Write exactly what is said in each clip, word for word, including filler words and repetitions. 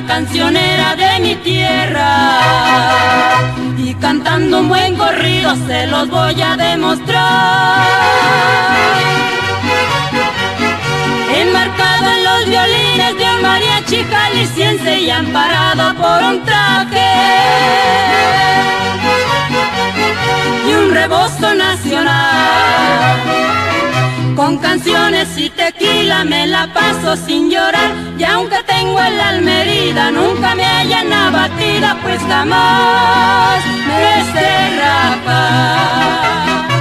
una cancionera de mi tierra, y cantando un buen corrido se los voy a demostrar. Enmarcado en los violines de un mariachi jalisciense y amparado por un traje y un rebozo nacional, con canciones y tequila me la paso sin llorar. Y aunque tengo el alma herida, nunca me hallan abatida, pues jamás me sé rajar.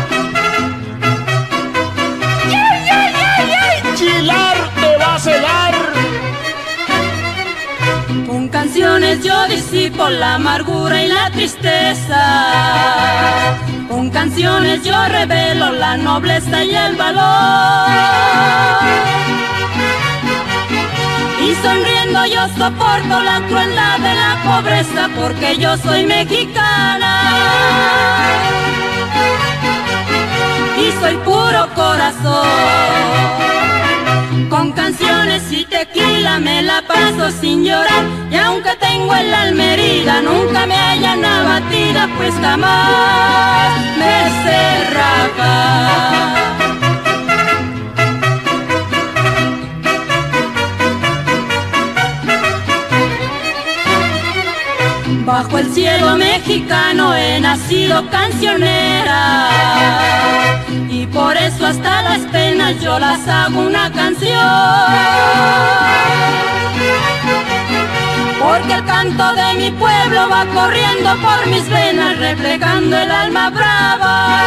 ¡Ay, ay, ay, ay! ¡Chilar te va a cegar! Con canciones yo disipo la amargura y la tristeza, con canciones yo revelo la nobleza y el valor, y sonriendo yo soporto la crueldad de la pobreza, porque yo soy mexicana y soy puro corazón. Con canciones y tequila me la paso sin llorar, y aunque tengo el alma herida, nunca me hallan abatida, pues jamás me sé rajar. Bajo el cielo mexicano he nacido cancionera, y por eso hasta las penas yo las hago una canción, porque el canto de mi pueblo va corriendo por mis venas, reflejando el alma brava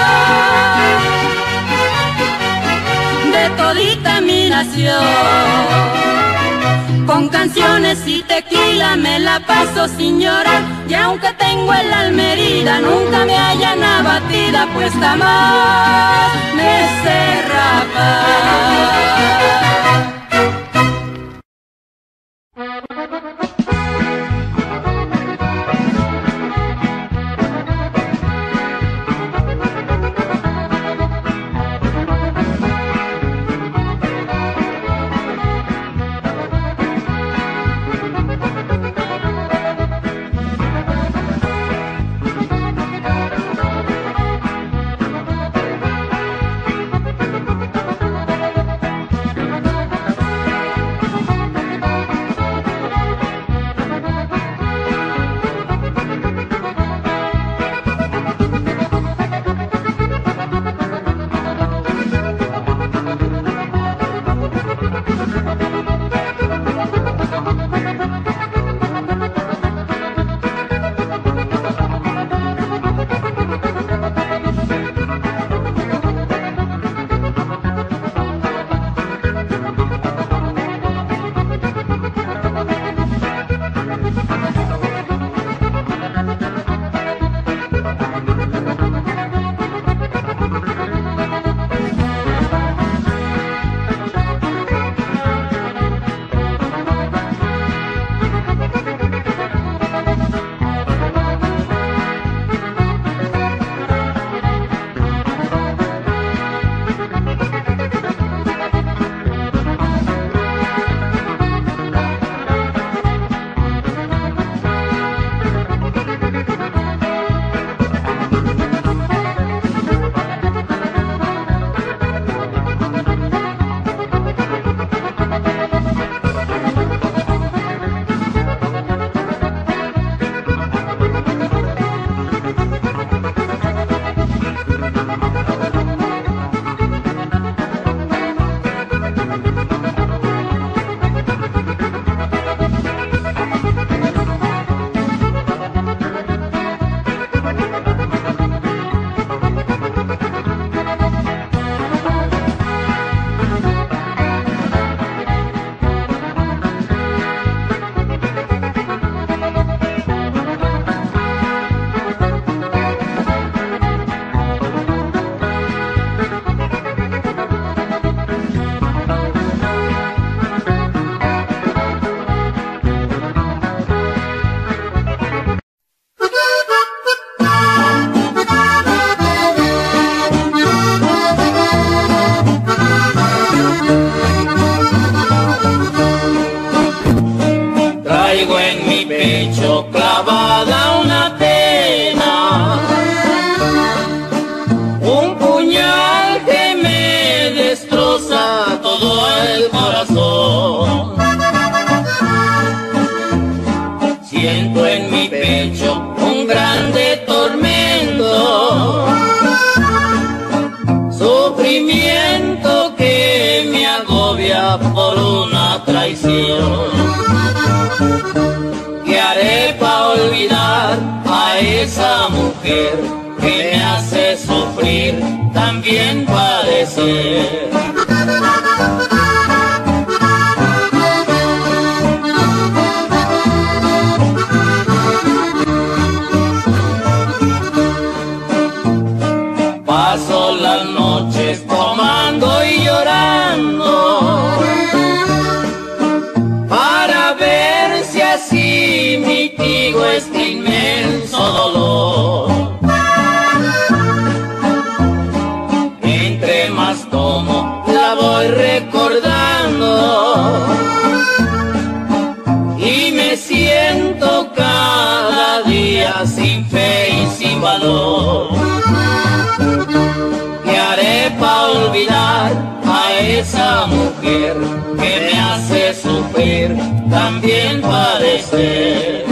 de todita mi nación. Con canciones y tequila me la paso sin llorar, y aunque tengo el alma herida, nunca me hallan abatida, pues jamás me sé rajar. mujer que me hace sufrir, también padecer. Paso las noches tomando y llorando para ver si así mitigo este inmenso dolor. Entre más tomo la voy recordando y me siento cada día sin fe y sin valor. ¿Qué haré para olvidar a esa mujer que me hace sufrir, también padecer?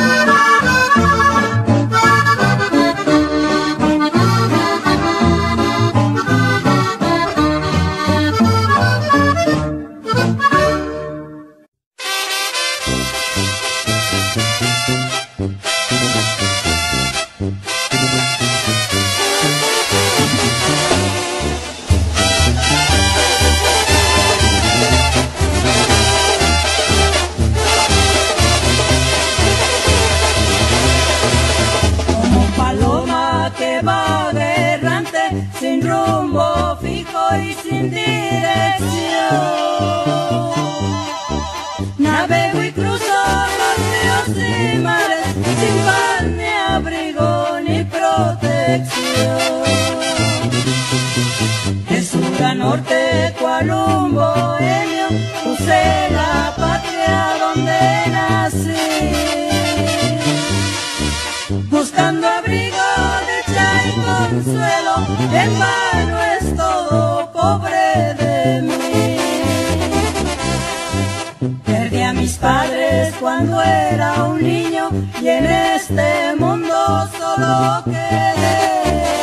Sin rumbo fijo y sin dirección, navego y cruzo los ríos y mares sin pan ni abrigo ni protección. De sur a norte cual un bohemio puse la patria donde nací, buscando abrigo, dicha y consuelo, en vano es todo, pobre de mí. Perdí a mis padres cuando era un niño y en este mundo solo quedé.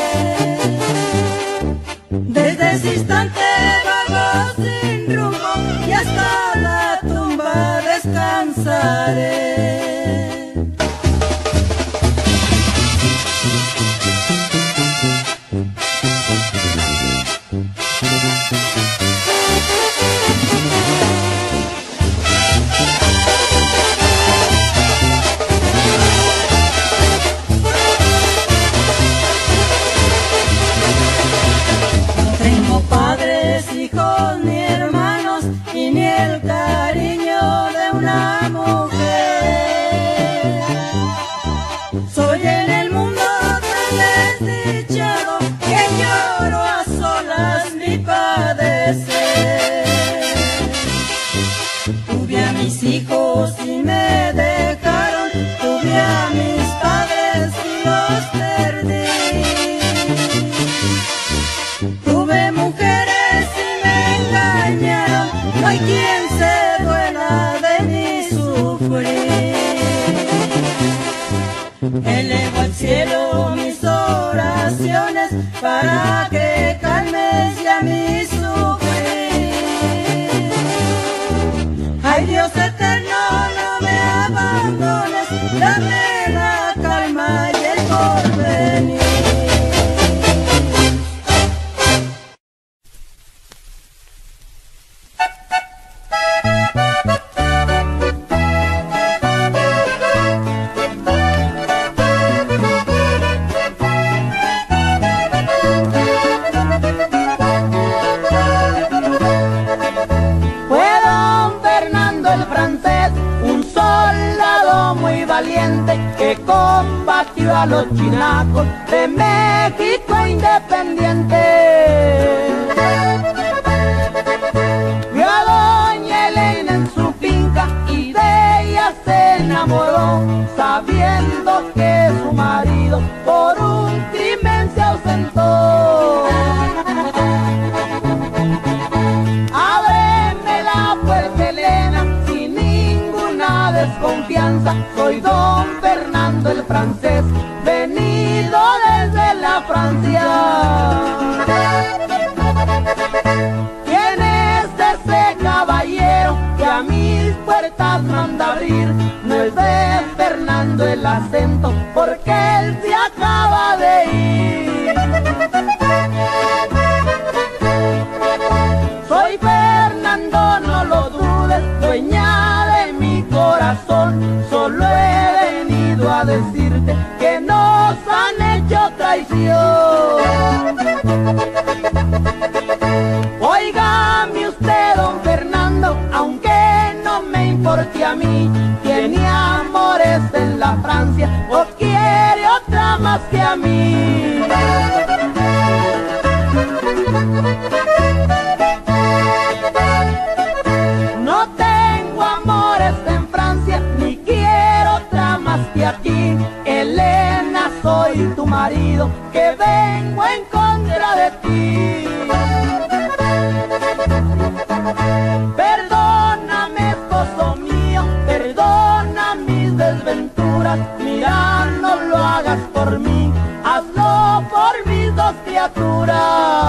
Desde ese instante vago sin rumbo y hasta la tumba descansaré. Soy en el mundo tan desdichado que lloro a solas mi padecer. Tuve a mis hijos y me dejaron, tuve a mis padres y los perdí. Tuve mujeres y me engañaron, no hay quien se duela de mi sufrir. Elevo al cielo mis oraciones para que calmes ya mi sufrir. Ay Dios eterno, no me abandones, dame la calma y el porvenir. Que combatió a los chinacos de México independiente. Vio a doña Elena en su finca y de ella se enamoró, sabiendo que su marido por un crimen se ausentó. Ábreme la puerta, Elena, sin ninguna desconfianza, soy don Fernando el francés, venido desde la Francia. ¿Quién es ese caballero que a mis puertas abrir, no es de Fernando el acento, porque él se acaba fue en contra de ti. Perdóname, esposo mío, perdona mis desventuras. Mira, no lo hagas por mí, hazlo por mis dos criaturas.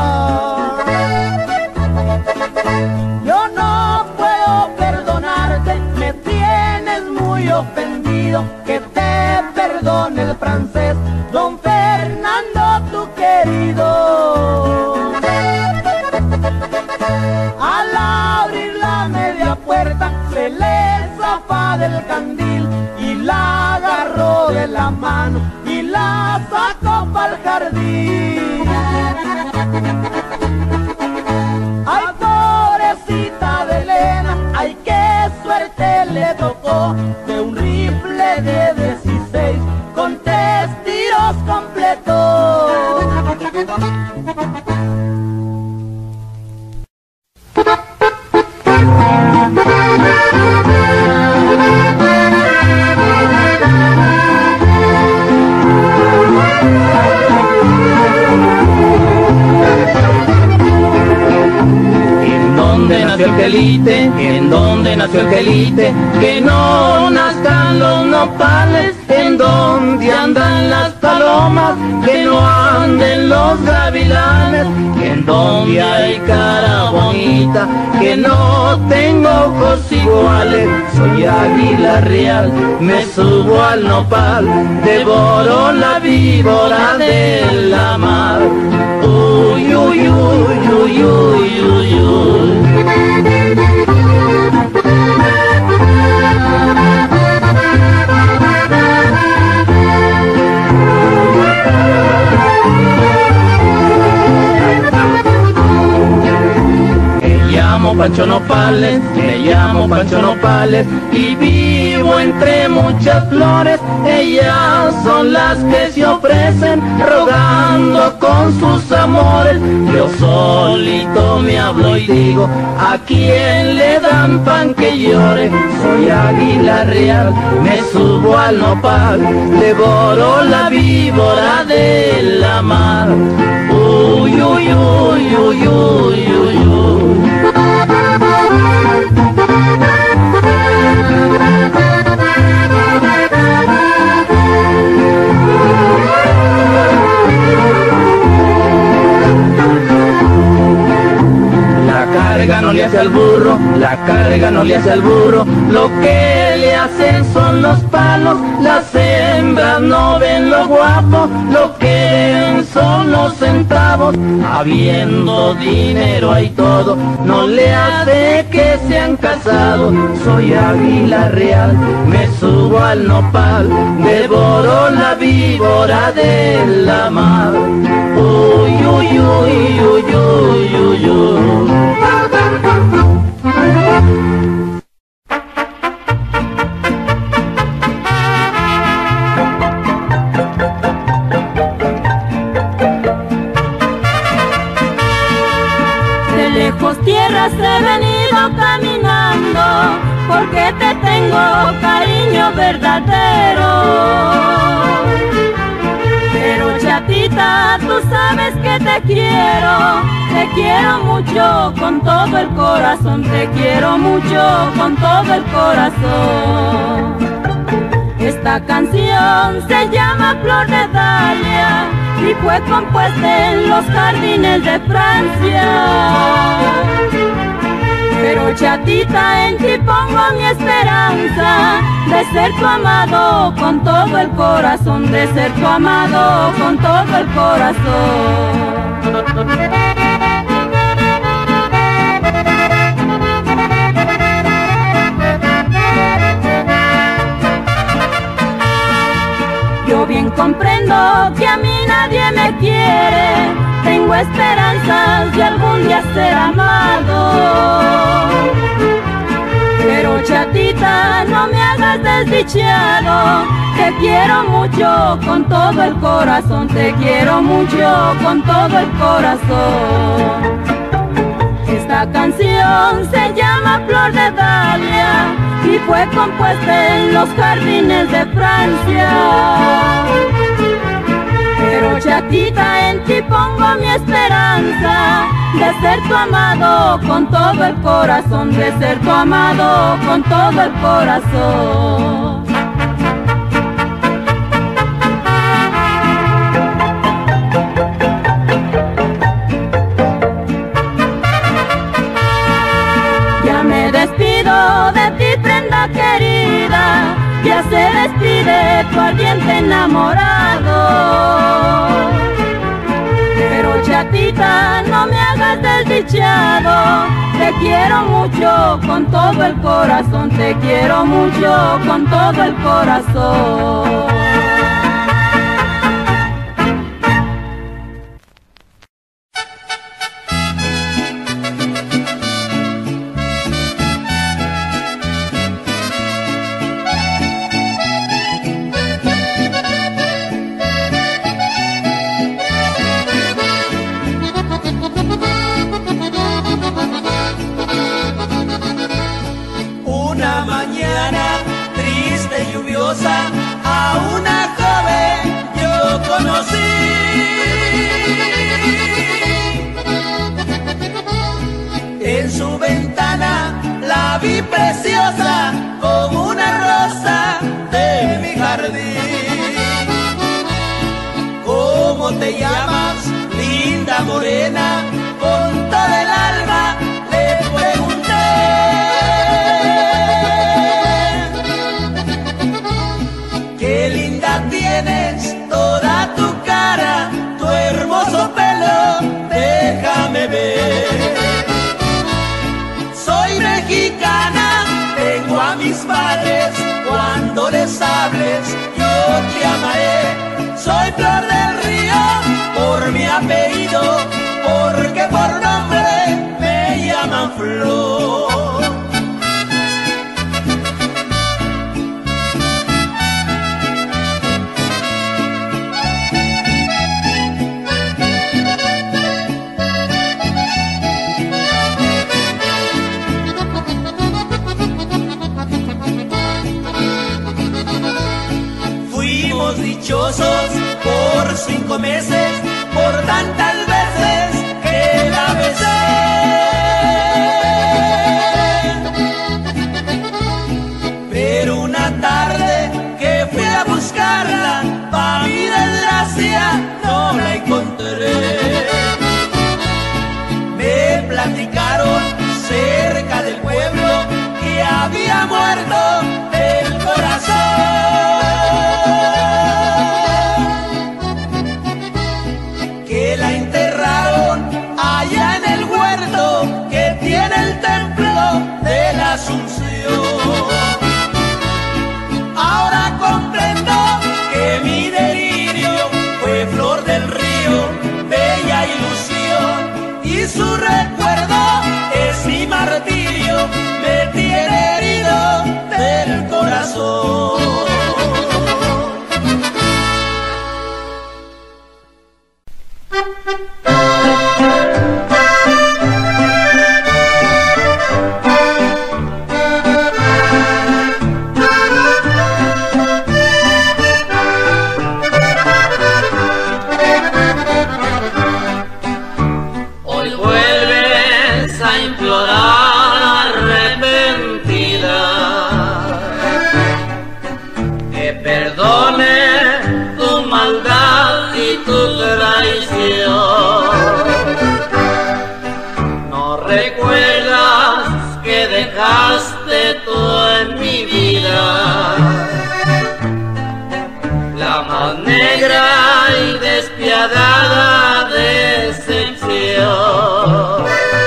Yo no puedo perdonarte, me tienes muy ofendido. Que te perdone el francés, don Fernando, tu querido. Al abrir la media puerta se le zafa del candil y la agarró de la mano y la sacó pa'l jardín. Ay, pobrecita de Elena, ay, qué suerte le tocó, de un rifle de dieciséis con tres tiros completos. El quelite, en donde nació el quelite, que no nazcan los nopales, en donde andan las palomas, que no anden los gavilanes, en donde hay cara bonita, que no tengo ojos iguales. Soy águila real, me subo al nopal, devoro la víbora de la mar. Uy, uy, uy, uy, uy, uy, uy. Pancho Nopales, me llamo Pancho Nopales y vivo entre muchas flores. Ellas son las que se ofrecen rogando con sus amores. Yo solito me hablo y digo, ¿a quién le dan pan que llore? Soy águila real, me subo al nopal, devoro la víbora de la mar. Uy, uy, uy, uy, uy, uy, uy. La carga no le hace al burro, la carga no le hace al burro, lo que le hacen son los palos. Las hembras no ven lo guapo, lo que ven son los centavos. Habiendo dinero hay todo, no le hace que sean casados. Soy águila real, me subo al nopal, devoro la víbora de la mar. Uy, uy, uy, uy, uy, uy, uy. De lejos tierras he venido caminando, porque te tengo cariño verdadero. Pero chatita, tú sabes que te quiero, te quiero mucho con todo el corazón, te quiero mucho con todo el corazón. Esta canción se llama Flor de Dalia y fue compuesta en los jardines de Francia. Pero chatita, en ti pongo mi esperanza de ser tu amado con todo el corazón, de ser tu amado con todo el corazón. Yo bien comprendo que a mí nadie me quiere, tengo esperanzas de algún día ser amado. Pero chatita, no me hagas desdichado, te quiero mucho con todo el corazón, te quiero mucho con todo el corazón. Esta canción se llama Flor de Dalia y fue compuesta en los jardines de Francia. Pero chatita, en ti pongo mi esperanza de ser tu amado con todo el corazón, de ser tu amado con todo el corazón. Ya me despido de ti, prenda querida, ya se despide tu ardiente enamorado. Pero chatita, no me hagas desdichado, te quiero mucho con todo el corazón, te quiero mucho con todo el corazón. A una joven yo conocí, en su ventana la vi preciosa como una rosa de mi jardín. ¿Cómo te llamas, linda morena? Con todo el alma le pregunté. Qué linda tienes toda tu cara, tu hermoso pelo, déjame ver. Soy mexicana, tengo a mis padres, cuando les hables yo te amaré. Soy Flor del Río por mi apellido, porque por nombre me llaman Flor. Dichosos por cinco meses, por tantas veces que la besé. Pero una tarde que fui a buscarla, pa' mi desgracia no la encontré. Me platicaron cerca del pueblo que había muerto el corazón. La enterraron allá en el huerto que tiene el templo de la Asunción. Ahora comprendo que mi delirio fue Flor del Río, bella ilusión, y su recuerdo es mi martirio, me tiene herido del corazón. Hoy vuelves a implorar arrepentida que perdone tu maldad y tu traición. No recuerdas que dejaste tú en mi vida la más negra y despiadada decepción.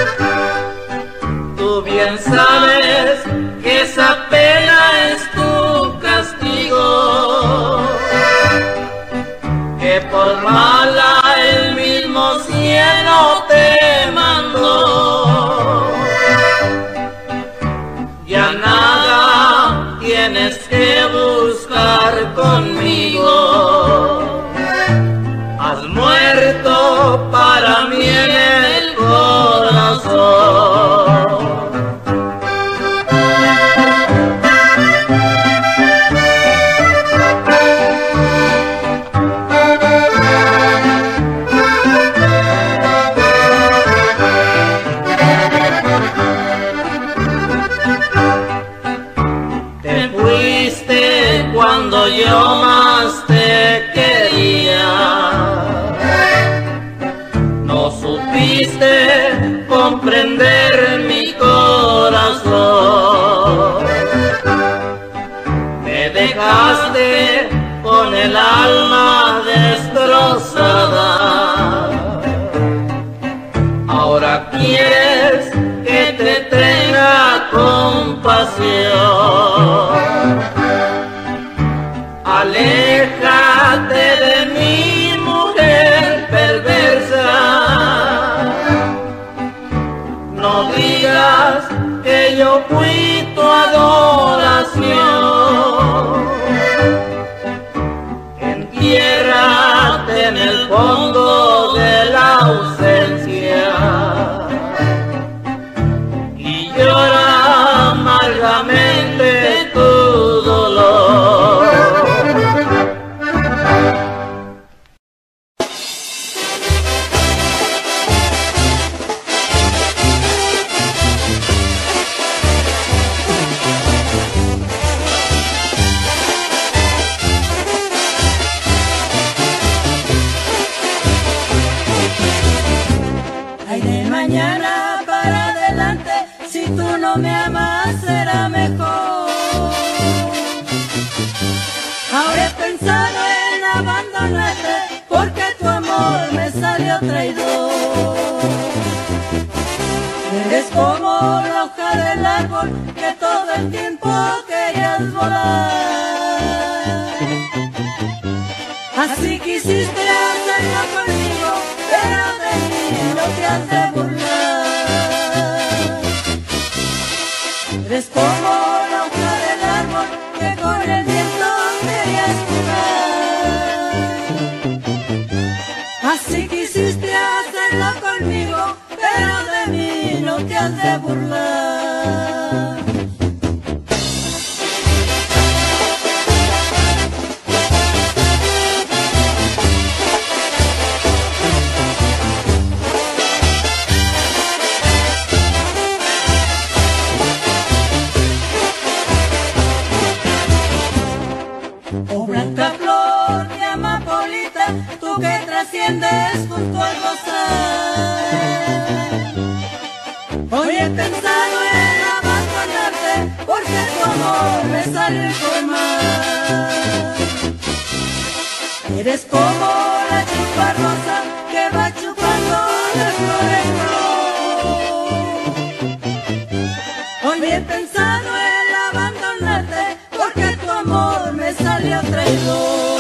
Tú bien sabes que esa pena es tu castigo, que por mala el mismo cielo te mandó. Ya nada tienes que buscar conmigo, has muerto para mí en el corazón. quisiste comprender mi corazón. Me dejaste con el alma destrozada. Ahora quieres que te tenga compasión. Aléjate de mí, mujer perversa. No digas que yo fui tu adoración. Entiérrate en el fondo de la ausencia y llora amargamente tu dolor. No me amas, será mejor. Ahora he pensado en abandonarte porque tu amor me salió traidor. Eres como la hoja del árbol que todo el tiempo querías volar. Así quisiste hacerlo conmigo, pero de mí no te has de burlar. Eres como la hoja del árbol que con el viento querías jugar. Así quisiste hacerlo conmigo, pero de mí no te has de burlar. Oh blanca flor de amapolita, tú que trasciendes junto al rosal. Hoy he pensado en abandonarte porque tu amor me sale por mal. Eres como la chupa rosa que va chupando de flor en flor. Hoy he pensado en abandonarte porque tu amor me salió traidor.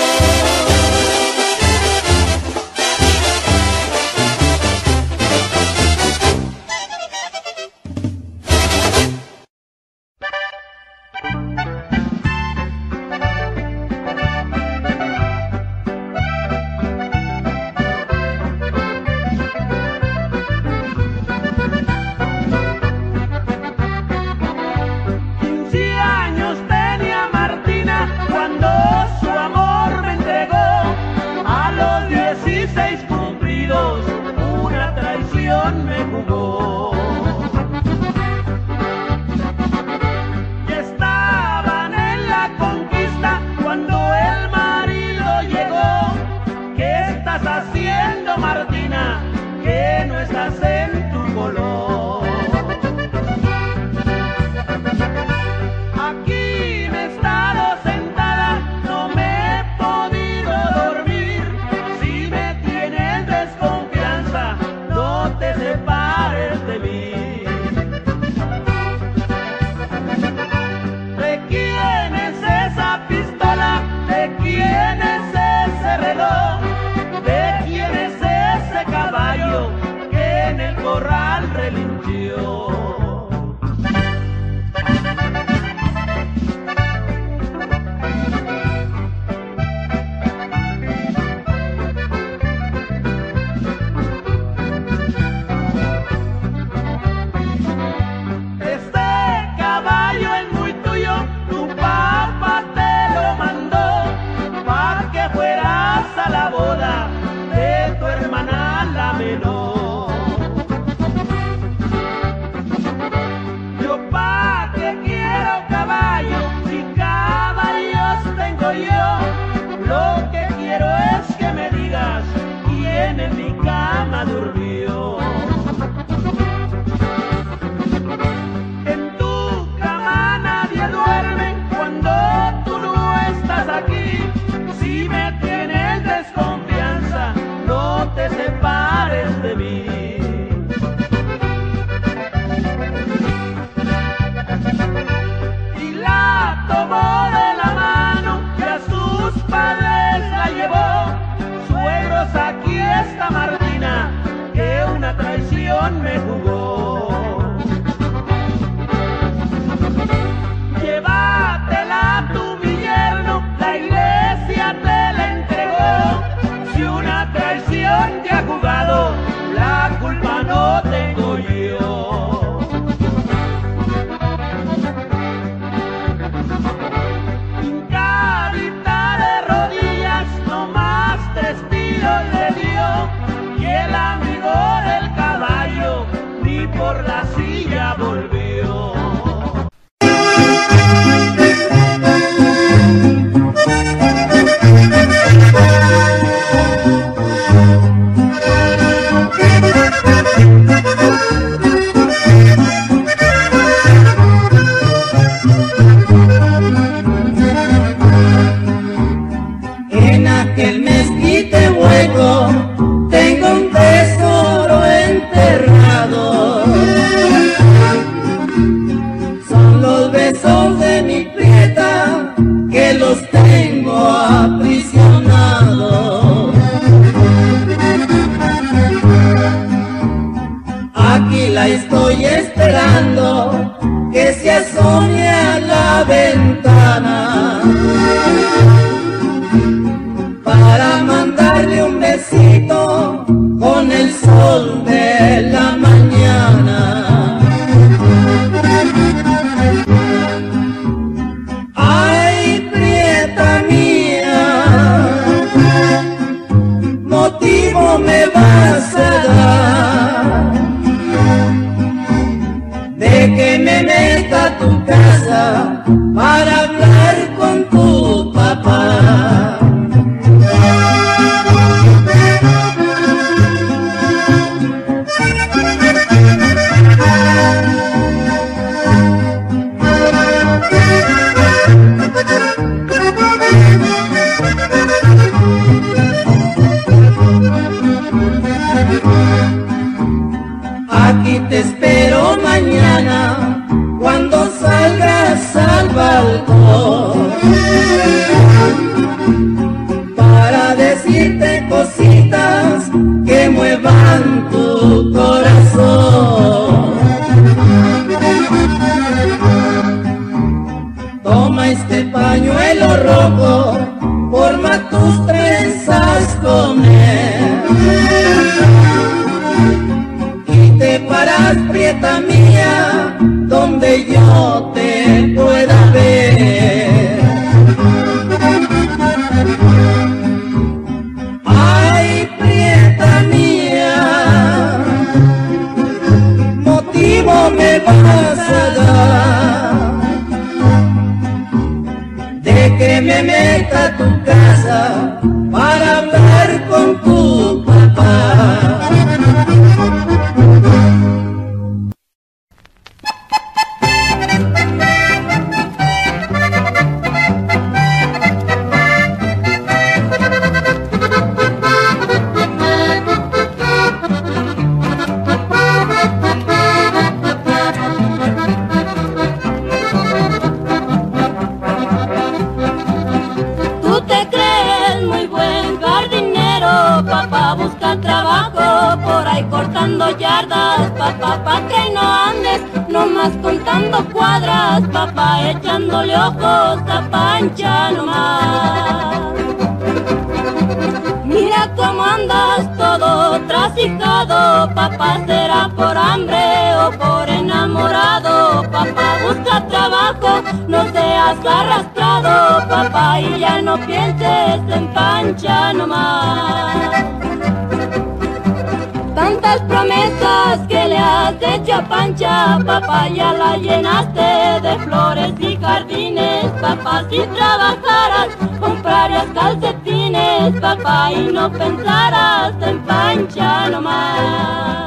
Lo que quiero es que me digas quién en mi cama durmió. la estoy esperando que se asome a la ventana para mandarle un besito con el sol de la mañana. Ay, prieta mía, motivo me vas a dar de que me meta a tu casa para hablar con tu papá. Aquí te espero mañana cuando salgas al balcón para decirte cositas que muevan tu corazón. Toma este pañuelo rojo, forma tus trenzas con él y te paras, prieta mía, donde yo te pueda ver. Ay, prieta mía, motivo me vas a dar de que me meta a tu casa para hablar con tu papá. Yardas, papá, pa' que no andes nomás contando cuadras, papá, echándole ojos a Pancha nomás. Mira cómo andas todo trasijado, papá, será por hambre o por enamorado, papá, busca trabajo, no seas arrastrado, papá, y ya no pienses en Pancha nomás. Tantas promesas que le has hecho a Pancha, papá, ya la llenaste de flores y jardines, papá, si trabajaras comprarías calcetines, papá, y no pensaras en Pancha nomás.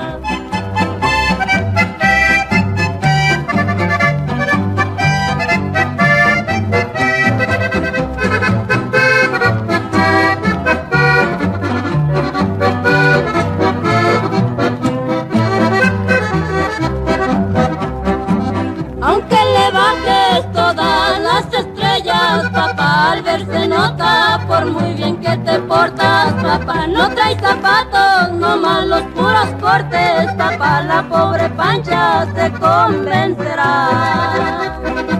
Se nota por muy bien que te portas, papá, no traes zapatos, nomás los puros cortes, papá, la pobre Pancha se convencerá.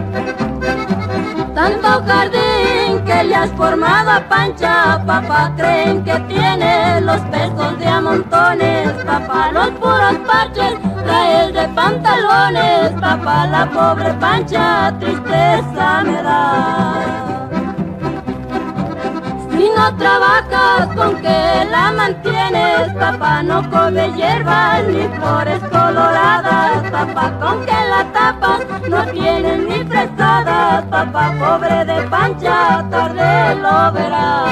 Tanto jardín que le has formado a Pancha, papá, creen que tiene los pesos de a montones, papá, los puros parches traes de pantalones, papá, la pobre Pancha tristeza me da. Si no trabajas, ¿con qué la mantienes? Papá, no come hierbas ni flores coloradas, papá, ¿con qué la tapas? No tienes ni fresadas, papá, pobre de Pancha, tarde lo verás.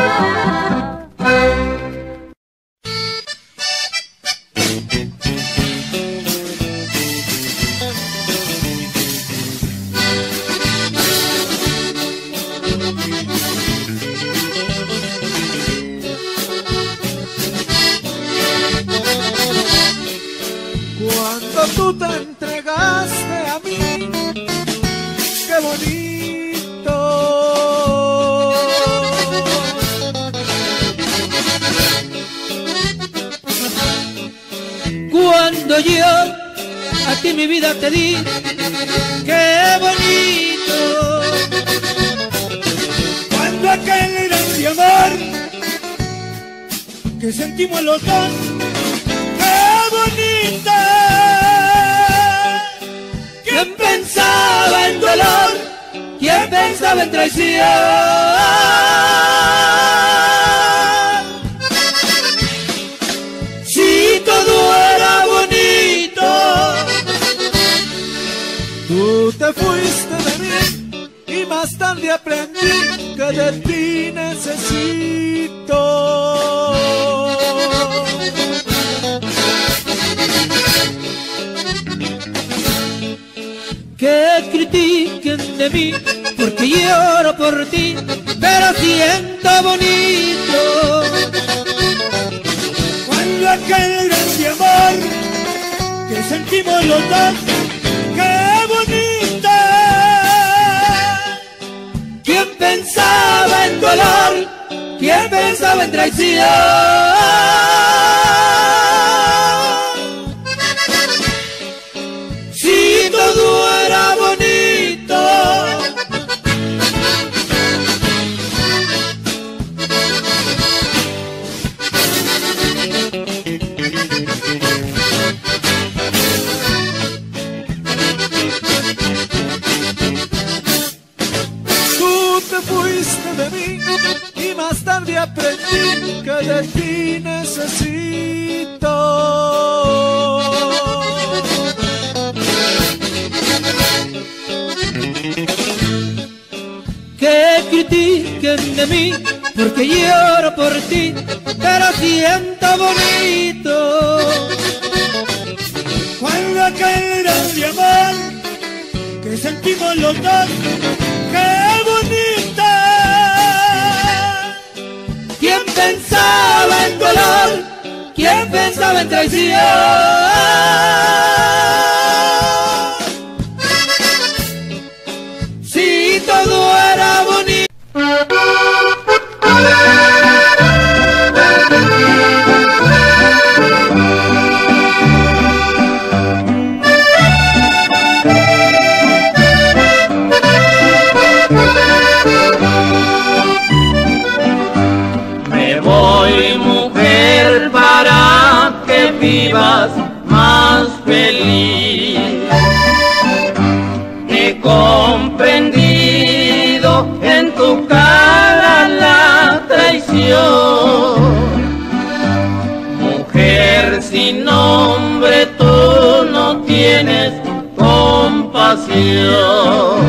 Tú te entregaste a mí, qué bonito. Cuando yo a ti mi vida te di, qué bonito. Cuando aquel grande amor que sentimos los dos, qué bonito. ¿Quién pensaba en dolor? ¿Quién pensaba en traición? Si todo era bonito, tú te fuiste de mí y más tarde aprendí que de ti necesito. Que critiquen de mí porque lloro por ti, pero siento bonito. Cuando aquel grande amor que sentimos los dos, qué bonito. ¿Quién pensaba en dolor? ¿Quién pensaba en traición? Si todo era bonito, tú te fuiste de mí y más tarde aprendí que de ti necesito. Que critiquen de mí porque lloro por ti, pero siento bonito. Cuando aquel grande amor que sentimos los dos, qué bonito. ¿Quién pensaba en dolor? ¿Quién pensaba en traición? Si todo era bonito. Me voy, mujer, para que vivas más feliz. He comprendido en tu cara la traición. Mujer sin nombre, tú no tienes compasión.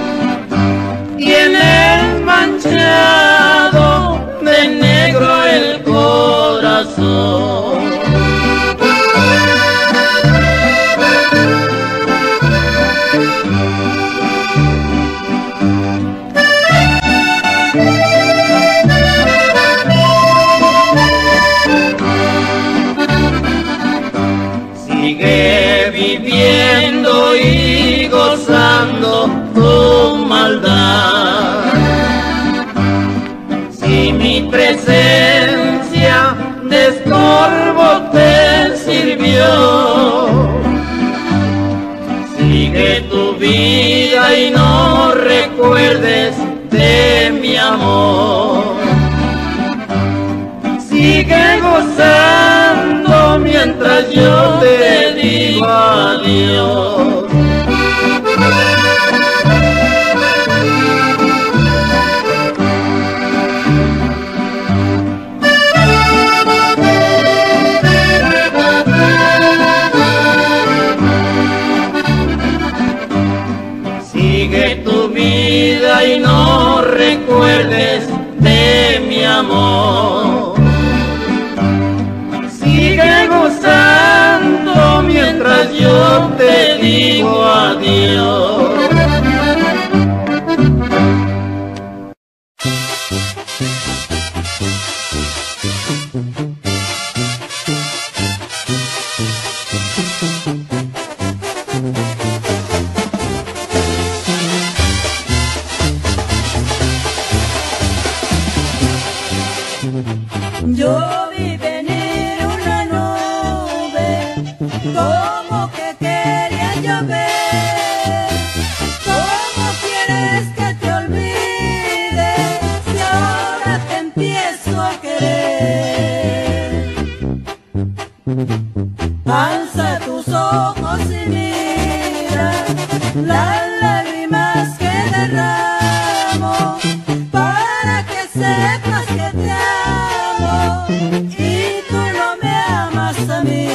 Tienes manchado de negro el corazón. Sigue viviendo y gozando tu maldad. Si mi presencia de estorbo te sirvió, sigue tu vida y no recuerdes de mi amor. Sigue gozando mientras yo te digo adiós. Sigue tu vida y no recuerdes de mi amor. Sigue gozando mientras yo te digo adiós. Yo vi venir una nube como que quería Alza tus ojos y mira las lágrimas que derramo, para que sepas que te amo y tú no me amas a mí.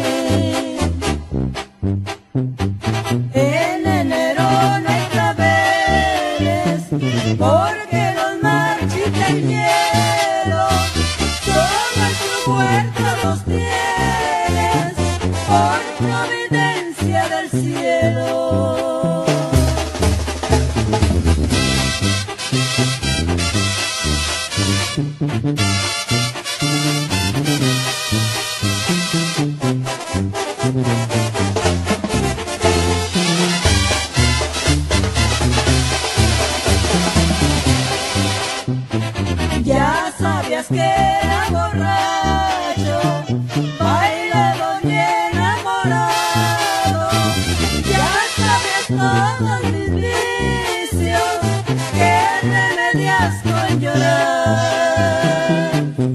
En enero no hay claveles, porque los marchita el hielo, solo en tu huerta los tienes, por providencia del cielo. Ya sabías que era borracho, bailado y enamorado. Ya sabías todos mis vicios, que remedias con llorar.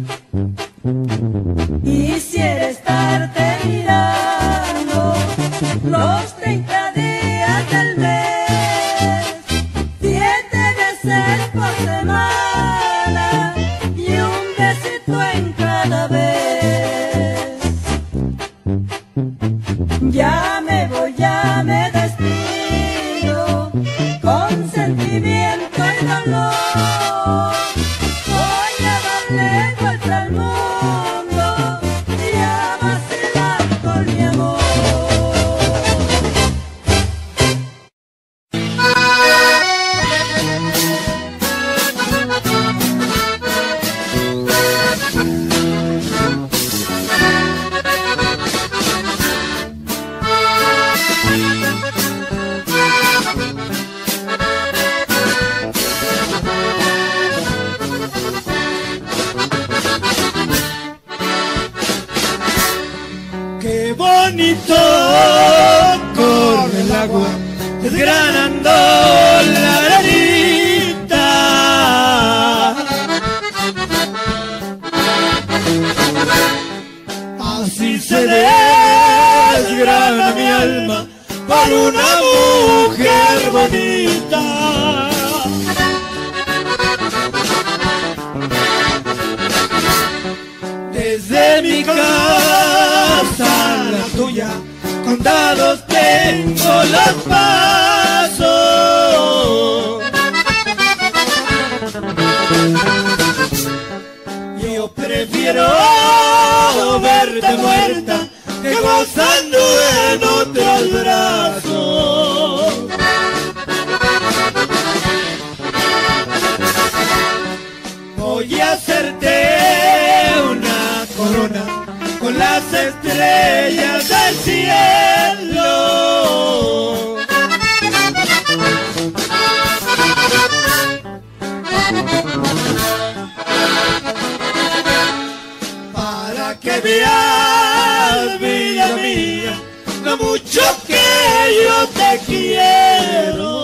Quisiera estarte mirando los treinta días del mes, siete veces por semana y un besito en cada vez. Ya me voy, ya me despido, con sentimiento y dolor. Voy a darle vuelta al mundo y a vacilar con mi amor. Qué bonito corre el agua, desgranando la arenita. Así se desgrana mi alma por una mujer bonita. Desde mi casa a la tuya, contados tengo los pasos. Yo prefiero verte muerta que gozando en otros brazos. Voy a hacerte una corona con las estrellas del cielo. Para que veas, vida mía, lo mucho que yo te quiero.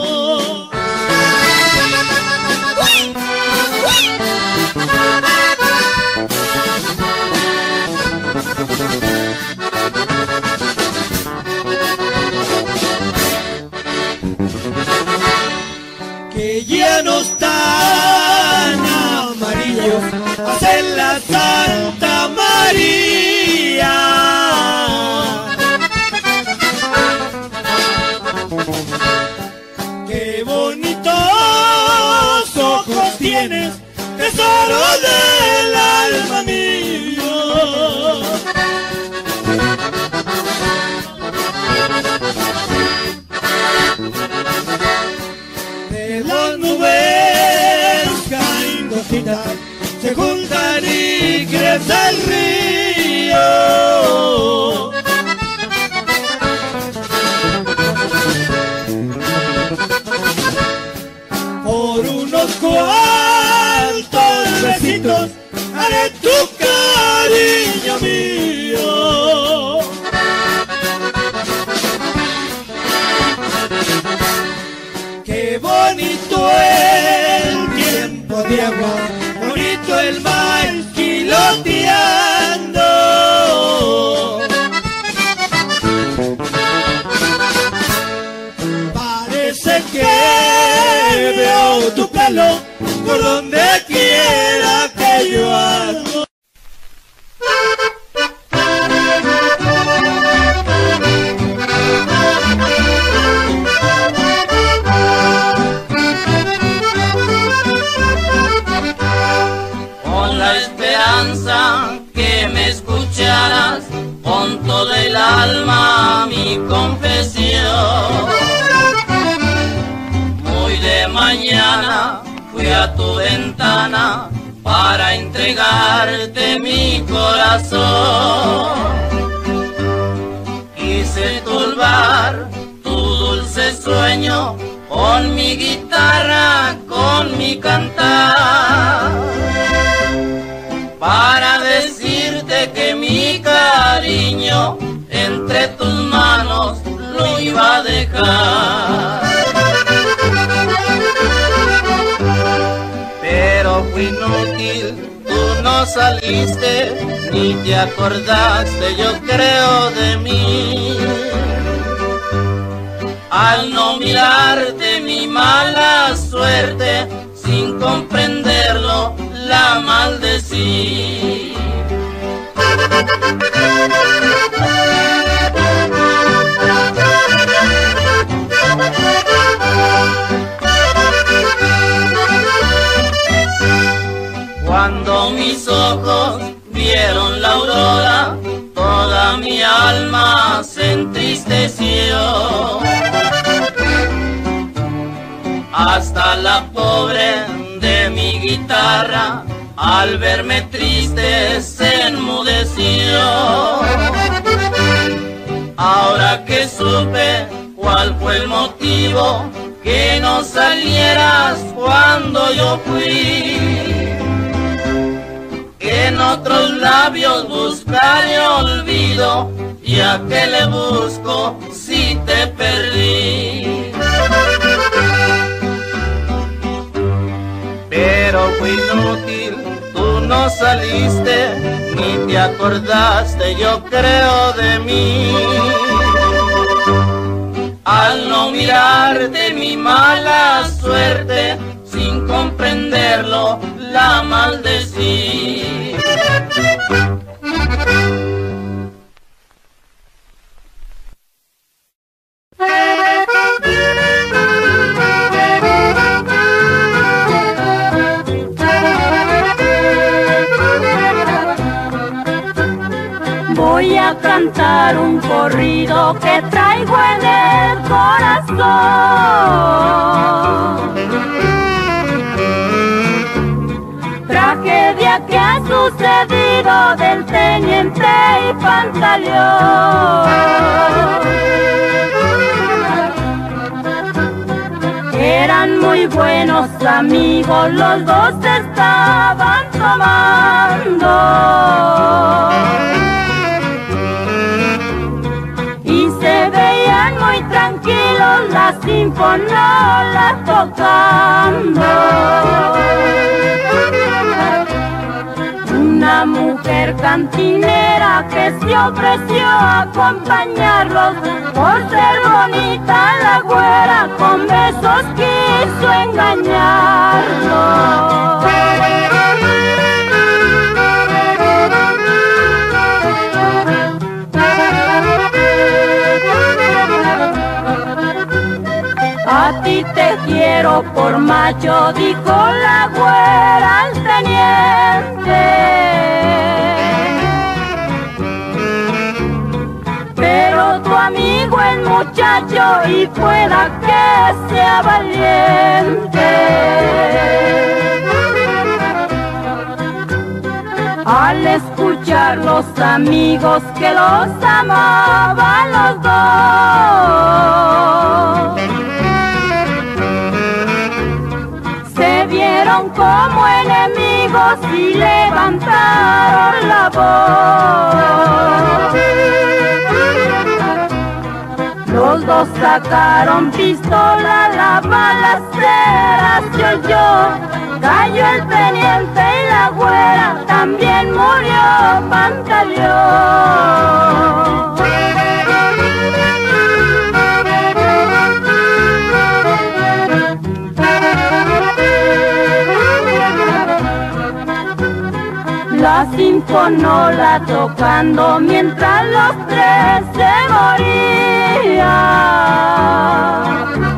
Que ya no están amarillos, hacen la Santa María. Qué bonitos ojos tienes, tesoro del alma mío. De las nubes caen gotitas, se juntan y crece el río. Por unos cuantos besitos haré tu cariño mío. Qué bonito el tiempo de agua, bonito el maíz kiloteando. donde quiera que yo ando. Con la esperanza que me escucharas, con todo el alma mi confesión. Muy de mañana fui a tu ventana para entregarte mi corazón. Quise turbar tu dulce sueño con mi guitarra, con mi cantar, para decirte que mi cariño entre tus manos lo iba a dejar. Pero fue inútil, tú no saliste, ni te acordaste, yo creo, de mí. Al no mirarte mi mala suerte, sin comprenderlo la maldecí. Cuando mis ojos vieron la aurora, toda mi alma se entristeció. Hasta la pobre de mi guitarra, al verme triste, se enmudeció. Ahora que supe cuál fue el motivo, que no salieras cuando yo fui, que en otros labios buscaré olvido, y a qué le busco si te perdí. Pero fue inútil, tú no saliste, ni te acordaste, yo creo, de mí. Al no mirarte mi mala suerte, sin comprenderlo la maldecí. Voy a cantar un corrido que traigo en el corazón. Tragedia que ha sucedido del teniente y Pantaleón. Eran muy buenos amigos, los dos estaban tomando. Muy tranquilos, la sinfonola tocando. Una mujer cantinera que se ofreció a acompañarlos, por ser bonita la güera, con besos quiso engañarlos. A ti te quiero por macho, dijo la güera al teniente. Pero tu amigo es muchacho y pueda que sea valiente. Al escuchar los amigos que los amaban los dos, se vieron como enemigos y levantaron la voz. Los dos sacaron pistola, la balacera se oyó, cayó el teniente y la güera, también murió Pantaleón. sinfonola tocando mientras los tres se morían.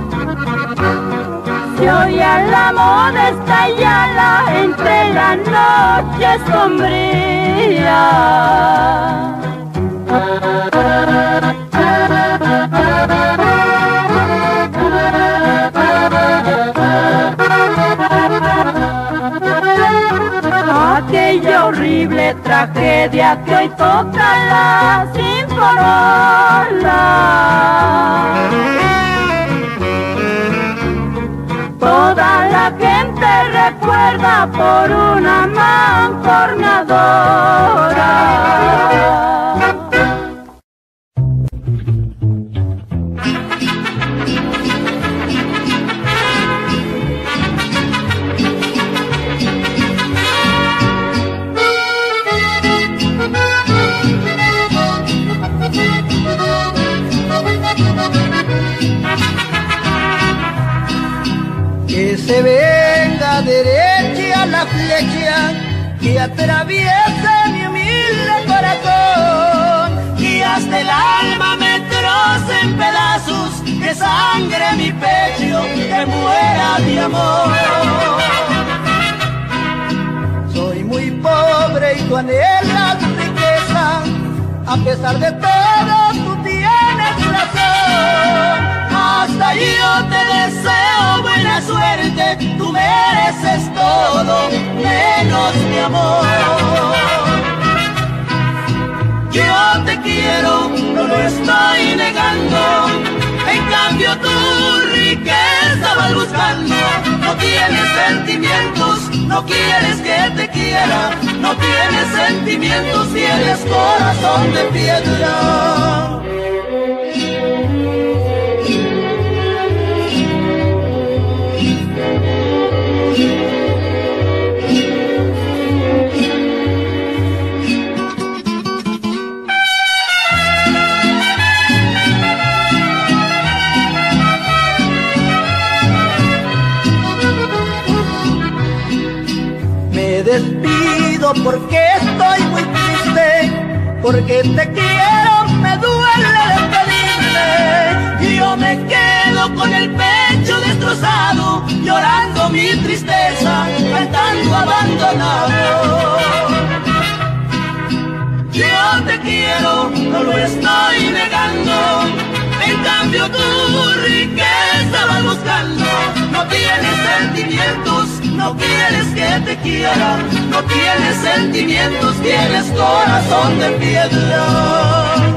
Se oía la modesta yala entre la noche sombría. Aquella horrible tragedia que hoy toca la sinfonola. Toda la gente recuerda por una mancornadora. Que se venga derecha la flecha que atraviesa mi humilde corazón, y hasta el alma me troce en pedazos, que sangre mi pecho, que muera de amor. Soy muy pobre y tú anhelas riqueza, a pesar de todo tú tienes razón. Hasta yo te deseo buena suerte, tú mereces todo, menos mi amor. Yo te quiero, no lo estoy negando, en cambio tu riqueza vas buscando. No tienes sentimientos, no quieres que te quiera, no tienes sentimientos, tienes corazón de piedra. Me despido porque estoy muy triste, porque te quiero, me duele despedirme. Yo me quedo con el pecho destrozado, llorando mi tristeza, cantando abandonado. Yo te quiero, no lo estoy negando, en cambio tu riqueza vas buscando. No tienes sentimientos, no quieres que te quiera, no tienes sentimientos, tienes corazón de piedra.